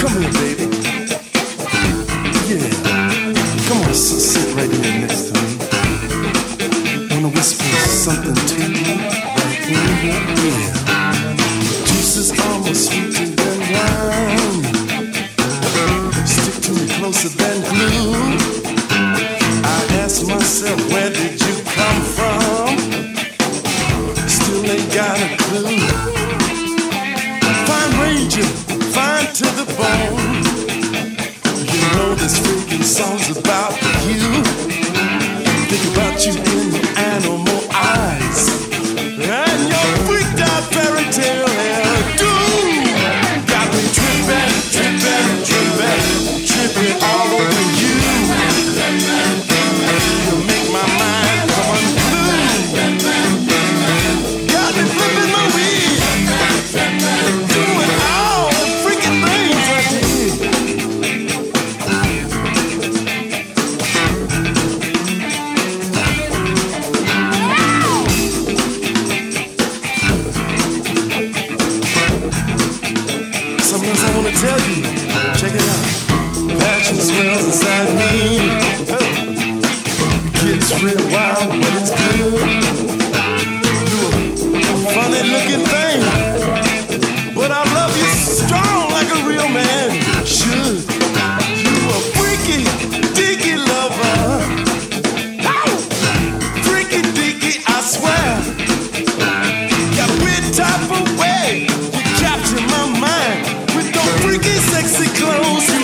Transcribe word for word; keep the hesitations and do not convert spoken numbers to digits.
Come here, baby. Yeah. Come on, sit, sit right here next to me. Wanna whisper something to you right here? Yeah. Juice is almost sweeter than wine. Stick to me closer than glue. I ask myself, where did you come from? Still ain't got a clue. Fine raging, fine to the bone. You know this freaking song's about you. Think about you in your animal eyes and your freaked out fairy tale hairdo. Got me tripping, tripping, tripping, tripping all over you. You make my mind come unglued. Got me flipping my wheel, doing all the freaking things I did. Sometimes I wanna tell you, check it out. Passion swells inside me. Gets real wild, but it's good. You're a funny looking thing, but I love you strong like a real man should. You a freaky, deaky lover. Ow! Freaky, deaky, I swear. Got a weird type of way. You capture my mind with those freaky, sexy clothes.